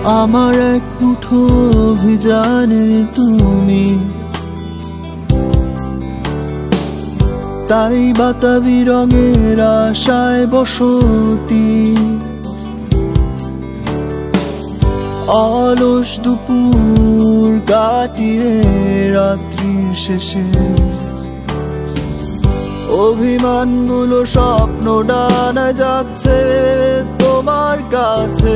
আমার এক মুঠো ভিজানে তুমি, তাই বাতাবি রঙের আশায় বসতি। অলস দুপুর কাটিয়ে রাত্রির শেষে অভিমানগুলো স্বপ্ন ডানা যাচ্ছে তোমার কাছে।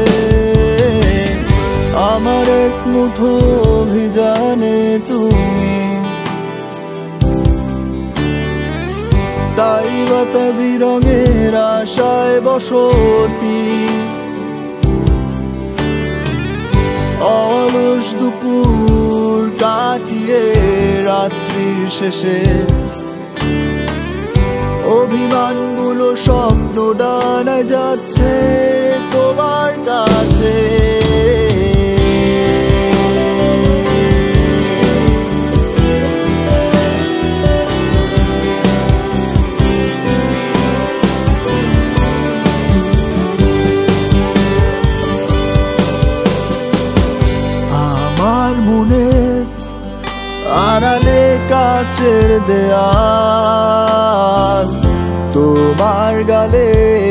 আমার এক মুঠো ভিজানে তুমি, তাই বাতাবি রঙের আশায় বসতি। অলস দুপুর কাটিয়ে রাত্রির শেষে অভিমানগুলো স্বপ্ন ডানায় যাচ্ছে তোমার কাছে। আমার মনের আড়ালে কাচের দেয়াল, তোমার গালে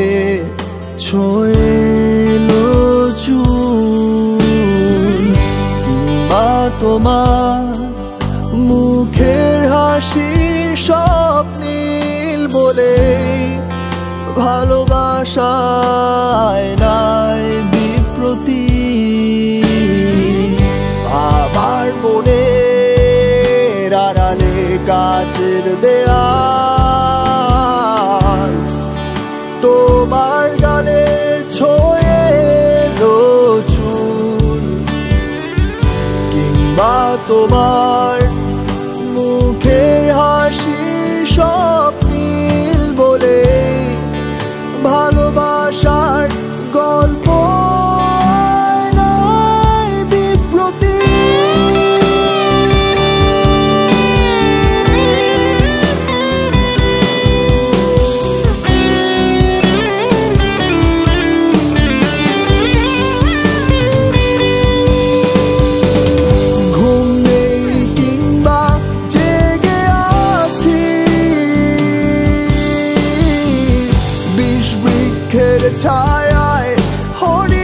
ছোঁয়েলো চুল, কিংবা তোমার মুখের হাসি স্বপ্নীল বলে ভালোবাসায় নাই বিপ্রতি। আমার মনের আড়ালে কাচের দেয়াল, তোমার গালে ছোঁয়েলো চুল, কিংবা তোমার মুখের হাসি স্বপ্নীল বলে ভালোবাসার গল্প নাই বিপ্রতি। ঘুম নেই কিংবা জেগে আছি, বিষ বৃক্ষের ছায়ায় হরি